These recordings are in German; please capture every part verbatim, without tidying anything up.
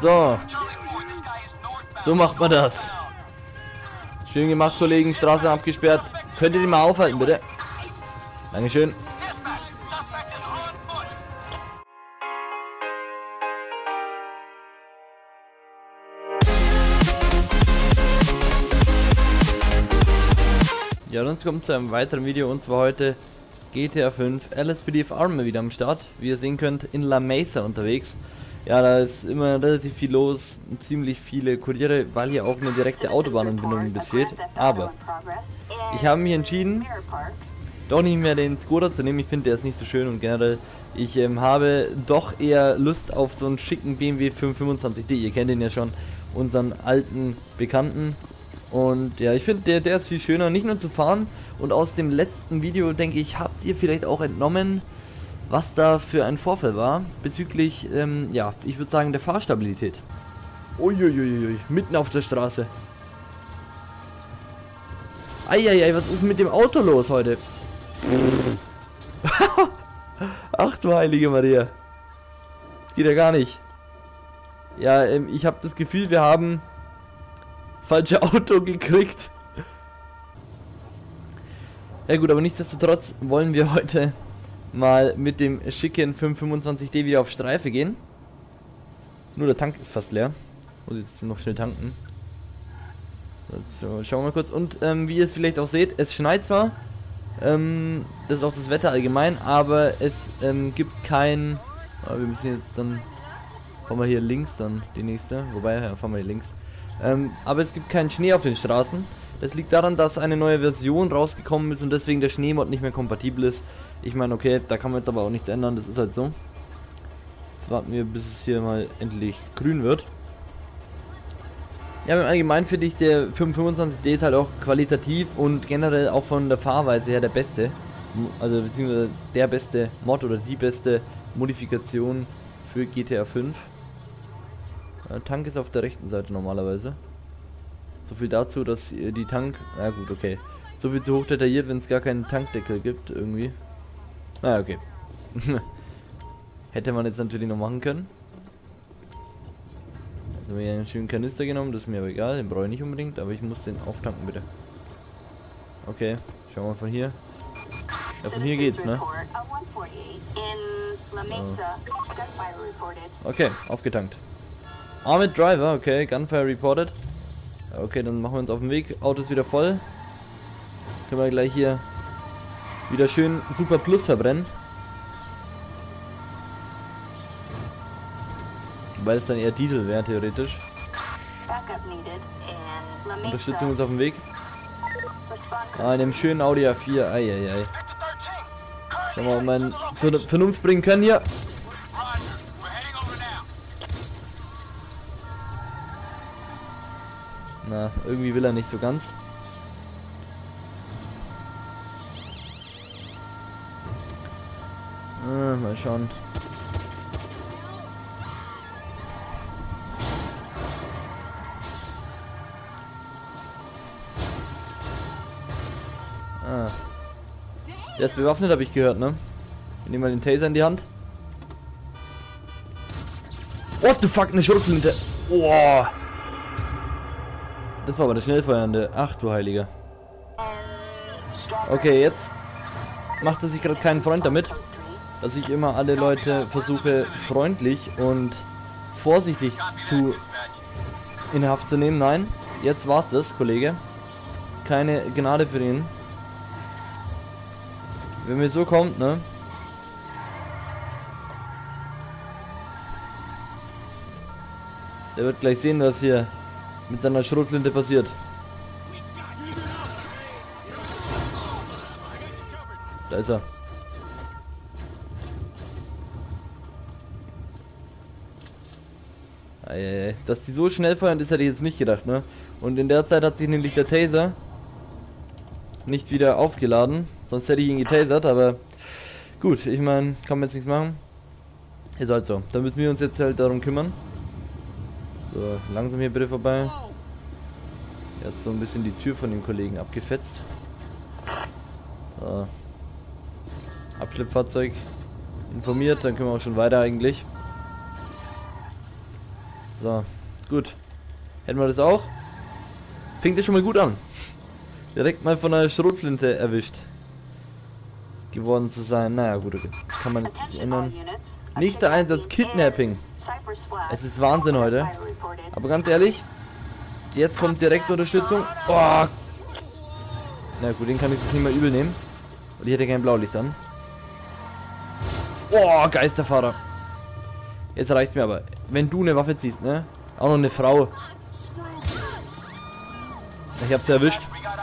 So. So macht man das. Schön gemacht, Kollegen. Straße abgesperrt. Könnt ihr die mal aufhalten, bitte? Dankeschön. Ja, und jetzt kommt zu einem weiteren Video, und zwar heute G T A fünf L S P D F Army wieder am Start. Wie ihr sehen könnt, in La Mesa unterwegs. Ja, da ist immer relativ viel los, ziemlich viele Kuriere, weil hier auch eine direkte Autobahnanbindung besteht. Aber ich habe mich entschieden, doch nicht mehr den Skoda zu nehmen. Ich finde, der ist nicht so schön, und generell, ich ähm, habe doch eher Lust auf so einen schicken B M W fünfhundertfünfundzwanzig D. Ihr kennt ihn ja schon, unseren alten Bekannten. Und ja, ich finde, der, der ist viel schöner, nicht nur zu fahren. Und aus dem letzten Video, denke ich, habt ihr vielleicht auch entnommen, was da für ein Vorfall war, bezüglich, ähm, ja, ich würde sagen, der Fahrstabilität. Uiuiuiui, mitten auf der Straße. Eieiei, was ist mit dem Auto los heute? Ach du heilige Maria. Das geht ja gar nicht. Ja, ähm, ich habe das Gefühl, wir haben das falsche Auto gekriegt. Ja gut, aber nichtsdestotrotz wollen wir heute mal mit dem schicken fünfhundertfünfundzwanzig D wieder auf Streife gehen. Nur der Tank ist fast leer. Muss jetzt noch schnell tanken. So, schauen wir mal kurz. Und ähm, wie ihr es vielleicht auch seht, es schneit zwar. Ähm, das ist auch das Wetter allgemein, aber es ähm, gibt kein... Oh, wir müssen jetzt dann... Fahren wir hier links dann die nächste. Wobei, ja, fahren wir hier links. Ähm, aber es gibt keinen Schnee auf den Straßen. Das liegt daran, dass eine neue Version rausgekommen ist und deswegen der Schneemod nicht mehr kompatibel ist. Ich meine, okay, da kann man jetzt aber auch nichts ändern, das ist halt so. Jetzt warten wir, bis es hier mal endlich grün wird. Ja, im Allgemeinen finde ich, der fünfhundertfünfundzwanzig D ist halt auch qualitativ und generell auch von der Fahrweise her der beste. Also beziehungsweise der beste Mod oder die beste Modifikation für G T A fünf. Der Tank ist auf der rechten Seite normalerweise. So viel dazu, dass die Tank... Ja gut, okay. So viel zu hoch detailliert, wenn es gar keinen Tankdeckel gibt, irgendwie. Na, okay. Hätte man jetzt natürlich noch machen können. Jetzt haben wir hier einen schönen Kanister genommen, das ist mir aber egal, den brauche ich nicht unbedingt, aber ich muss den auftanken, bitte. Okay, schauen wir von hier. Ja, von hier geht's, ne? Oh. Okay, aufgetankt. Armed Driver, okay, Gunfire reported. Okay, dann machen wir uns auf den Weg. Auto ist wieder voll. Können wir gleich hier wieder schön Super Plus verbrennen. Weil es dann eher Diesel wäre, theoretisch. Unterstützung ist auf dem Weg. Ah, in einem schönen Audi A vier. Eieiei. Schauen wir mal, ob wir zur Vernunft bringen können hier. Na, irgendwie will er nicht so ganz. Ah, mal schauen. Ah. Der ist bewaffnet, habe ich gehört, ne? Ich nehme mal den Taser in die Hand. What the fuck, eine Schrotflinte. Boah. Das war aber der Schnellfeuernde. Ach du Heiliger. Okay, jetzt macht er sich gerade keinen Freund damit, dass ich immer alle Leute versuche, freundlich und vorsichtig zu in Haft zu nehmen. Nein, jetzt war's das, Kollege. Keine Gnade für ihn. Wenn mir so kommt, ne? Der wird gleich sehen, was hier mit seiner Schrotflinte passiert. Da ist er. Eieiei. Dass die so schnell feuern, das hätte ich jetzt nicht gedacht, ne? Und in der Zeit hat sich nämlich der Taser nicht wieder aufgeladen. Sonst hätte ich ihn getasert, aber gut, ich meine, kann man jetzt nichts machen. Ist halt so. Dann müssen wir uns jetzt halt darum kümmern. So, langsam hier bitte vorbei. Er hat so ein bisschen die Tür von dem Kollegen abgefetzt. So. Abschleppfahrzeug informiert, dann können wir auch schon weiter eigentlich. So, gut. Hätten wir das auch. Fängt ja schon mal gut an. Direkt mal von einer Schrotflinte erwischt. Geworden zu sein. Naja, gut, okay. Kann man jetzt nicht ändern. Nächster Einsatz, Kidnapping. Es ist Wahnsinn heute. Aber ganz ehrlich, jetzt kommt direkt Unterstützung. Oh. Na gut, den kann ich jetzt nicht mehr übel nehmen. Und ich hätte kein Blaulicht an. Boah, Geisterfahrer. Jetzt reicht's mir aber. Wenn du eine Waffe ziehst, ne? Auch noch eine Frau. Ich hab's erwischt.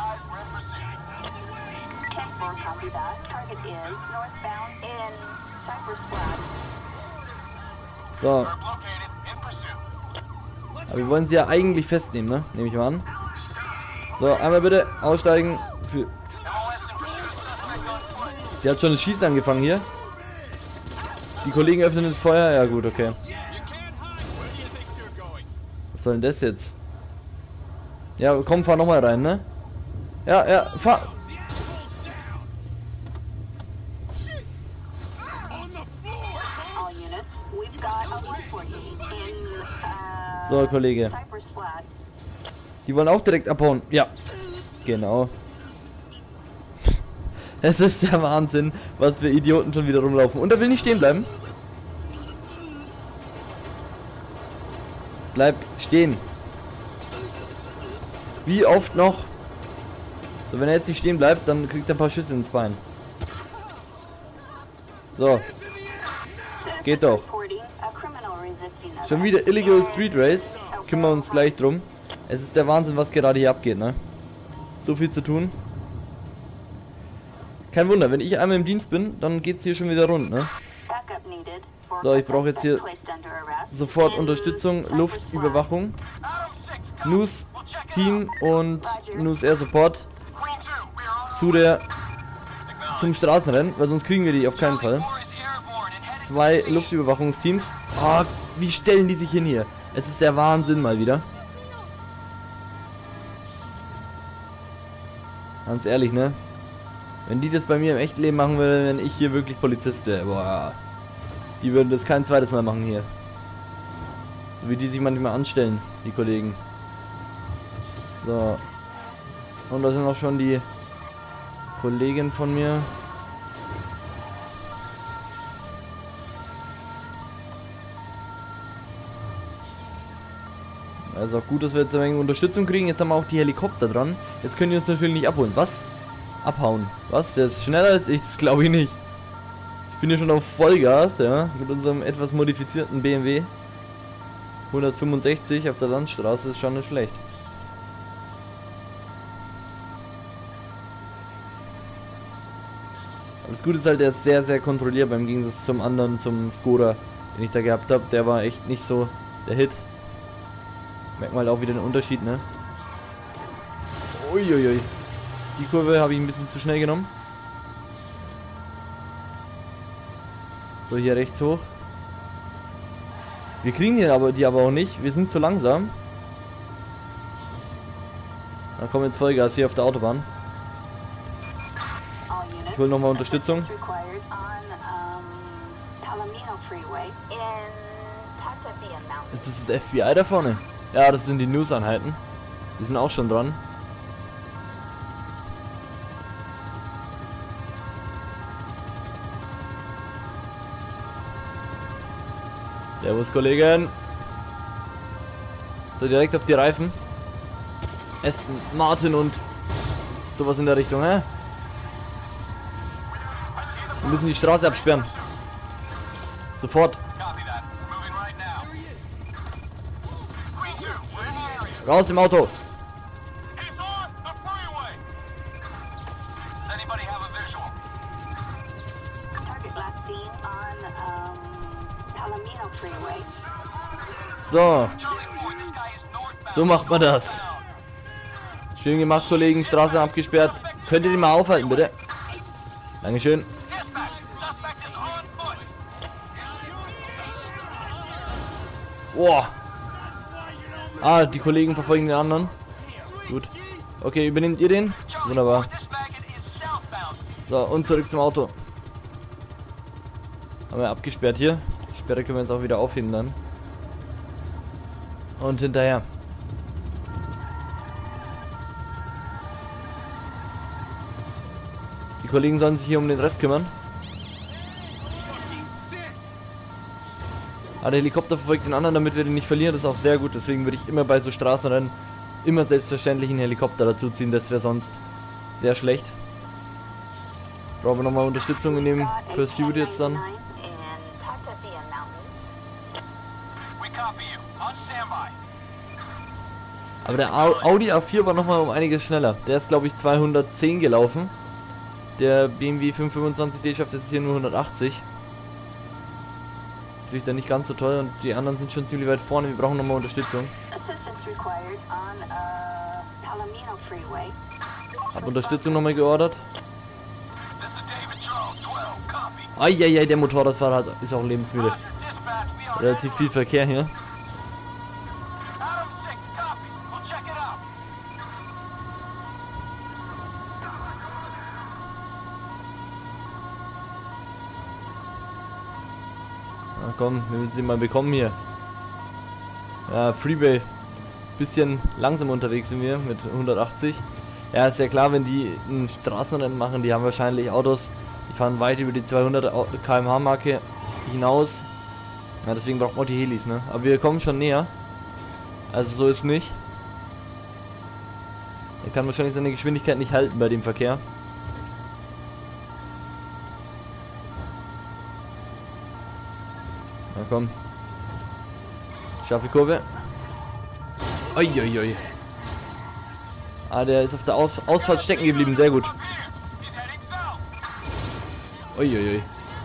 So. Aber wir wollen sie ja eigentlich festnehmen, ne? Nehme ich mal an. So, einmal bitte aussteigen. Für Die hat schon das Schießen angefangen hier. Die Kollegen öffnen das Feuer. Ja gut, okay. Was soll denn das jetzt? Ja, komm, fahr nochmal rein, ne? Ja, ja, fahr. So, Kollege. Die wollen auch direkt abhauen. Ja, genau. Es ist der Wahnsinn, was für Idioten schon wieder rumlaufen. Und er will nicht stehen bleiben. Bleib stehen. Wie oft noch? So, wenn er jetzt nicht stehen bleibt, dann kriegt er ein paar Schüsse ins Bein. So. Geht doch. Schon wieder Illegal Street Race. Kümmern wir uns gleich drum. Es ist der Wahnsinn, was gerade hier abgeht, ne? So viel zu tun. Kein Wunder, wenn ich einmal im Dienst bin, dann geht's hier schon wieder rund, ne? So, ich brauche jetzt hier sofort Unterstützung, Luftüberwachung. News Team und News Air Support zu der zum Straßenrennen, weil sonst kriegen wir die auf keinen Fall. Zwei Luftüberwachungsteams. Oh, wie stellen die sich hin hier? Es ist der Wahnsinn mal wieder. Ganz ehrlich, ne? Wenn die das bei mir im echten Leben machen würden, wenn ich hier wirklich Polizist wäre, boah. Die würden das kein zweites Mal machen hier. So wie die sich manchmal anstellen, die Kollegen. So. Und da sind auch schon die Kollegen von mir. Also auch gut, dass wir jetzt eine Menge Unterstützung kriegen. Jetzt haben wir auch die Helikopter dran. Jetzt können die uns natürlich nicht abholen. Was? Abhauen. Was? Der ist schneller als ich? Das glaube ich nicht. Ich bin hier schon auf Vollgas, ja. Mit unserem etwas modifizierten B M W. hundertfünfundsechzig auf der Landstraße ist schon nicht schlecht. Aber das Gute ist halt, der ist sehr, sehr kontrollierbar im Gegensatz zum anderen, zum Skoda, den ich da gehabt habe. Der war echt nicht so der Hit. Merkt mal auch wieder den Unterschied, ne? Uiuiui. Die Kurve habe ich ein bisschen zu schnell genommen. So, hier rechts hoch. Wir kriegen hier aber die aber auch nicht. Wir sind zu langsam. Da kommen jetzt Vollgas hier auf der Autobahn. Ich will nochmal Unterstützung. Ist das das F B I da vorne? Ja, das sind die News-Einheiten. Die sind auch schon dran. Servus, Kollegen. So, direkt auf die Reifen. Aston Martin und sowas in der Richtung, hä? Wir müssen die Straße absperren. Sofort. Raus im Auto. So. So macht man das. Schön gemacht, Kollegen. Straße abgesperrt. Könnt ihr die mal aufhalten, bitte? Dankeschön. Boah. Ah, die Kollegen verfolgen den anderen. Gut. Okay, übernehmt ihr den? Wunderbar. So, und zurück zum Auto. Haben wir abgesperrt hier. Die Sperre können wir jetzt auch wieder aufheben dann. Und hinterher. Die Kollegen sollen sich hier um den Rest kümmern. Ah, der Helikopter verfolgt den anderen, damit wir den nicht verlieren. Das ist auch sehr gut. Deswegen würde ich immer bei so Straßenrennen immer selbstverständlich einen Helikopter dazu ziehen. Das wäre sonst sehr schlecht. Brauchen wir nochmal Unterstützung in dem Pursuit jetzt dann. Aber der Audi A vier war nochmal um einiges schneller. Der ist, glaube ich, zweihundertzehn gelaufen. Der B M W fünfhundertfünfundzwanzig D schafft jetzt hier nur hundertachtzig. Natürlich dann nicht ganz so toll und die anderen sind schon ziemlich weit vorne. Wir brauchen nochmal Unterstützung. Hab Unterstützung nochmal geordert. Eieiei, der Motorradfahrer ist auch lebensmüde. Relativ viel Verkehr hier. Na komm, wir müssen sie mal bekommen hier. Ja, Freeway. Bisschen langsam unterwegs sind wir mit hundertachtzig. Ja, ist ja klar, wenn die ein Straßenrennen machen, die haben wahrscheinlich Autos, die fahren weit über die zweihundert Kilometer pro Stunde Marke hinaus. Ja, deswegen braucht man auch die Helis, ne? Aber wir kommen schon näher. Also so ist nicht. Er kann wahrscheinlich seine Geschwindigkeit nicht halten bei dem Verkehr. Na komm. Scharfe Kurve. Uiuiui. Ah, der ist auf der Aus Ausfahrt stecken geblieben, sehr gut. Uiuiui.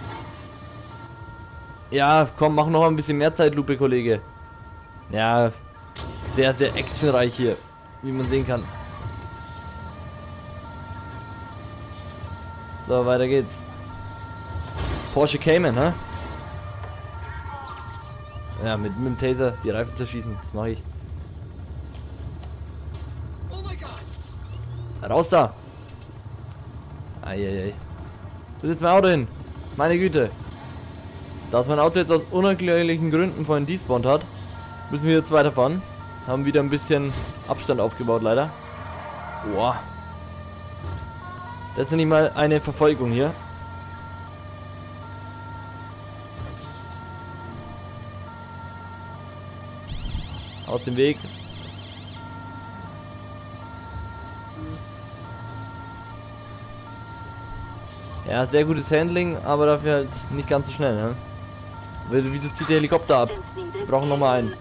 Ja, komm, mach noch ein bisschen mehr Zeitlupe, Kollege. Ja, sehr, sehr actionreich hier, wie man sehen kann. So, weiter geht's. Porsche Cayman, hä? Ja, mit, mit dem Taser die Reifen zerschießen, das mache ich. Raus da! Eieiei. Wo ist jetzt mein Auto hin? Meine Güte. Da mein Auto jetzt aus unerklärlichen Gründen vorhin despawned hat, müssen wir jetzt weiterfahren. Haben wieder ein bisschen Abstand aufgebaut, leider. Boah. Das ist nicht mal eine Verfolgung hier. Aus dem Weg. Ja, sehr gutes Handling, aber dafür halt nicht ganz so schnell, ne? Wieso zieht der Helikopter ab? Wir brauchen nochmal einen.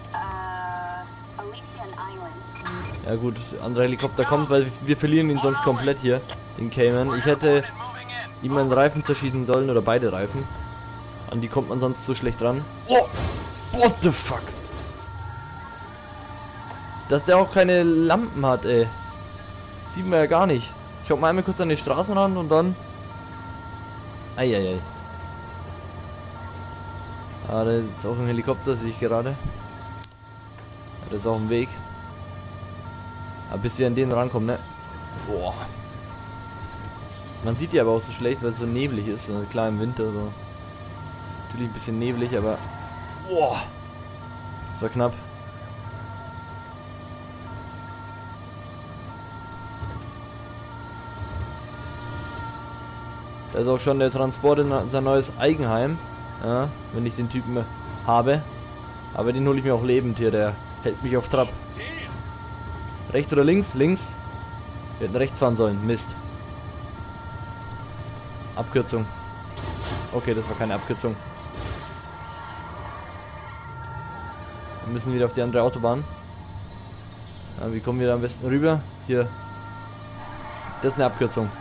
Ja gut, anderer Helikopter kommt, weil wir verlieren ihn sonst komplett hier, den Cayman. Ich hätte ihm einen Reifen zerschießen sollen, oder beide Reifen. An die kommt man sonst so schlecht ran. Oh! What the fuck? Dass der auch keine Lampen hat, ey. Sieht man ja gar nicht. Ich schaue mal einmal kurz an die Straßenrand und dann... Eieiei. Ah, da ist auch ein Helikopter, sehe ich gerade. Das ist auch ein Weg. Aber bis wir an den rankommen, ne? Boah. Man sieht die aber auch so schlecht, weil es so neblig ist. Also klar im Winter so. Natürlich ein bisschen neblig, aber... Boah. Das war knapp. Da ist auch schon der Transport in sein neues Eigenheim. Ja, wenn ich den Typen habe. Aber den hole ich mir auch lebend hier, der hält mich auf Trab. Rechts oder links? Links. Wir hätten rechts fahren sollen. Mist. Abkürzung. Okay, das war keine Abkürzung. Wir müssen wieder auf die andere Autobahn. Ja, wie kommen wir da am besten rüber? Hier. Das ist eine Abkürzung.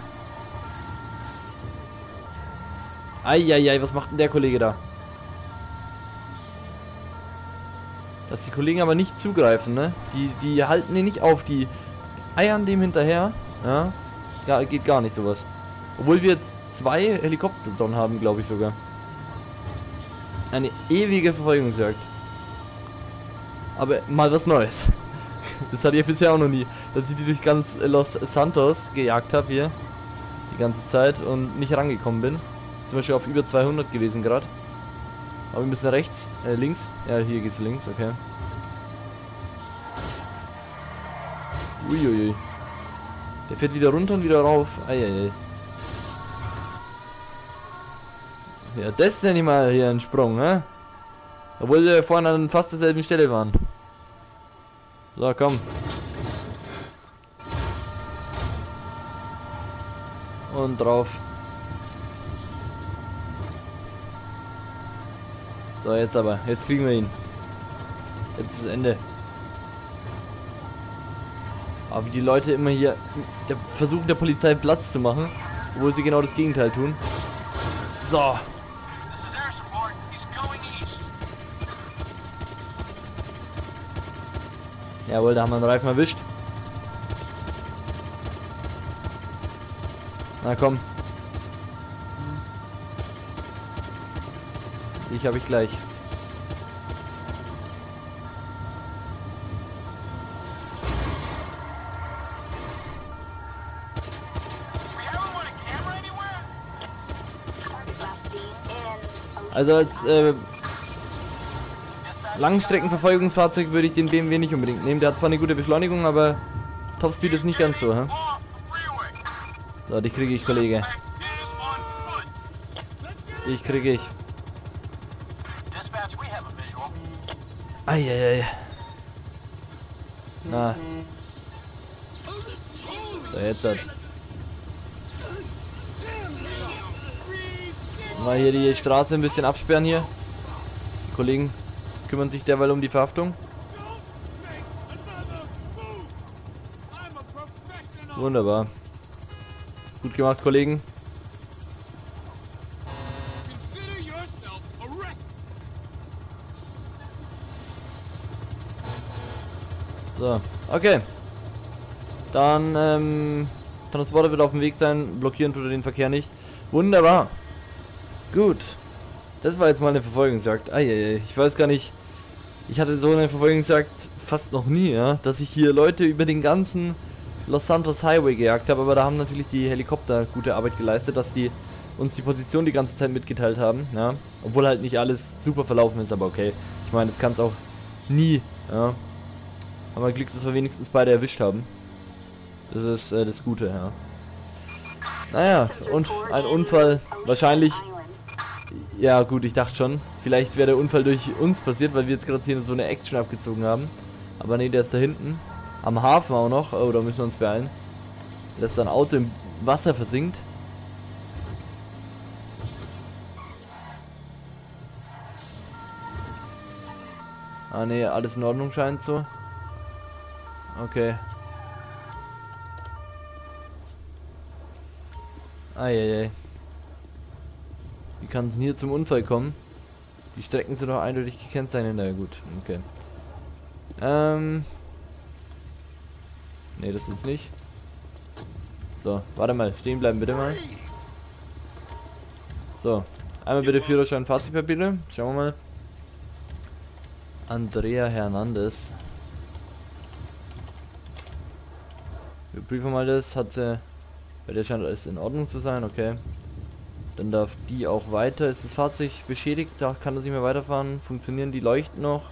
Eieiei, was macht denn der Kollege da? Dass die Kollegen aber nicht zugreifen, ne? Die, die halten ihn nicht auf, die eiern dem hinterher. Ja, ja, geht gar nicht sowas. Obwohl wir jetzt zwei Helikopter dran haben, glaube ich sogar. Eine ewige Verfolgungsjagd. Aber mal was Neues. Das hatte ich bisher auch noch nie. Dass ich die durch ganz Los Santos gejagt habe hier. Die ganze Zeit und nicht rangekommen bin. Zum Beispiel auf über zweihundert gewesen gerade. Aber wir müssen rechts, äh, links. Ja, hier geht's links, okay. Uiuiui. Der fährt wieder runter und wieder rauf. Eieiei. Ja, das nenne ich mal hier einen Sprung, ne? Obwohl wir vorhin an fast derselben Stelle waren. So, komm. Und drauf. So, jetzt aber. Jetzt kriegen wir ihn. Jetzt ist das Ende. Aber wie die Leute immer hier der versuchen, der Polizei Platz zu machen, obwohl sie genau das Gegenteil tun. So. Jawohl, da haben wir einen Reifen erwischt. Na komm. Ich habe ich gleich. Also als äh, Langstreckenverfolgungsfahrzeug würde ich den B M W nicht unbedingt nehmen. Der hat zwar eine gute Beschleunigung, aber Topspeed ist nicht ganz so. Hä? So, die kriege ich, Kollege. Die kriege ich. Eieiei. Na. So, jetzt hat. Mal hier die Straße ein bisschen absperren hier. Die Kollegen kümmern sich derweil um die Verhaftung. Wunderbar. Gut gemacht, Kollegen. So, okay. Dann, ähm, Transporter wird auf dem Weg sein. Blockieren tut er den Verkehr nicht. Wunderbar. Gut. Das war jetzt mal eine Verfolgungsjagd. Eieiei, ich weiß gar nicht. Ich hatte so eine Verfolgungsjagd fast noch nie, ja. Dass ich hier Leute über den ganzen Los Santos Highway gejagt habe. Aber da haben natürlich die Helikopter gute Arbeit geleistet, dass die uns die Position die ganze Zeit mitgeteilt haben, ja. Obwohl halt nicht alles super verlaufen ist, aber okay. Ich meine, das kann es auch nie, ja. Aber Glück, dass wir wenigstens beide erwischt haben. Das ist äh, das Gute, ja. Naja, und ein Unfall. Wahrscheinlich. Ja gut, ich dachte schon. Vielleicht wäre der Unfall durch uns passiert, weil wir jetzt gerade hier so eine Action abgezogen haben. Aber nee, der ist da hinten. Am Hafen auch noch. Oh, da müssen wir uns beeilen. Dass ein Auto im Wasser versinkt. Ah nee, alles in Ordnung scheint so. Okay. Eieiei. Wie kann es hier zum Unfall kommen? Die Strecken sind doch eindeutig gekennzeichnet. Na gut, okay. Ähm. Ne, das ist nicht. So, warte mal, stehen bleiben bitte mal. So, einmal bitte Führerschein, Fahrzeugpapiere. Schauen wir mal. Andrea Hernandez. Wir prüfen mal das. Hat sie. Bei der scheint alles in Ordnung zu sein, okay. Dann darf die auch weiter. Ist das Fahrzeug beschädigt? Da kann das nicht mehr weiterfahren. Funktionieren die Leuchten noch?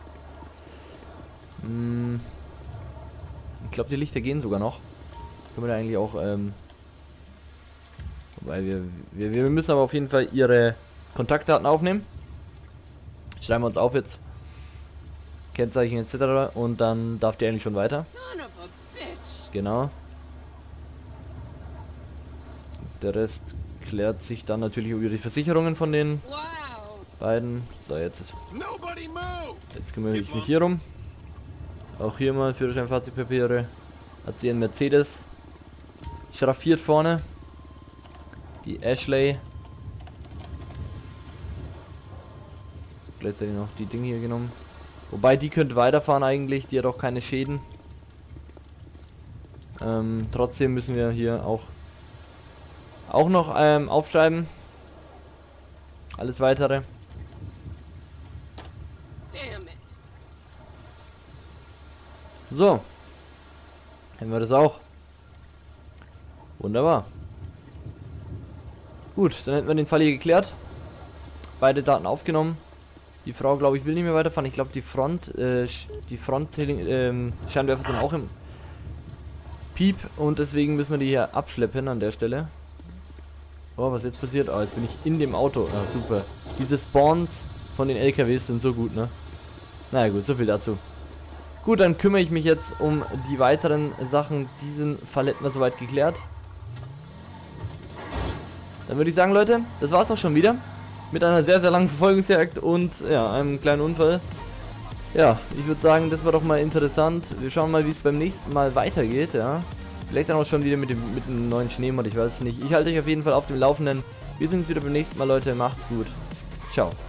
Hm. Ich glaube, die Lichter gehen sogar noch. Können wir da eigentlich auch, ähm. Wobei wir, wir. Wir müssen aber auf jeden Fall ihre Kontaktdaten aufnehmen. Schreiben wir uns auf jetzt. Kennzeichen et cetera. Und dann darf die eigentlich schon weiter. Genau. Der Rest klärt sich dann natürlich über die Versicherungen von den beiden. So, jetzt. Jetzt kümmere ich mich hier rum. Auch hier mal Führerschein, Fahrzeugpapiere. Hat sie einen Mercedes. Schraffiert vorne. Die Ashley. Gleichzeitig noch die Dinge hier genommen. Wobei die könnte weiterfahren eigentlich. Die hat auch keine Schäden. Ähm, trotzdem müssen wir hier auch auch noch ähm, aufschreiben. Alles weitere. So. Hätten wir das auch. Wunderbar. Gut, dann hätten wir den Fall hier geklärt. Beide Daten aufgenommen. Die Frau, glaube ich, will nicht mehr weiterfahren. Ich glaube, die Front, äh, die Front ähm, Scheinwerfer sind auch im Piep und deswegen müssen wir die hier abschleppen an der Stelle. Oh, was jetzt passiert? Oh, jetzt bin ich in dem Auto. Ah, super. Diese Spawns von den L K Ws sind so gut, ne? Naja gut, so viel dazu. Gut, dann kümmere ich mich jetzt um die weiteren Sachen. Diesen Fall hätten wir soweit geklärt. Dann würde ich sagen, Leute, das war's auch schon wieder. Mit einer sehr, sehr langen Verfolgungsjagd und ja, einem kleinen Unfall. Ja, ich würde sagen, das war doch mal interessant. Wir schauen mal, wie es beim nächsten Mal weitergeht, ja. Vielleicht dann auch schon wieder mit dem, mit dem neuen Schneemod, ich weiß es nicht. Ich halte euch auf jeden Fall auf dem Laufenden. Wir sehen uns wieder beim nächsten Mal, Leute. Macht's gut. Ciao.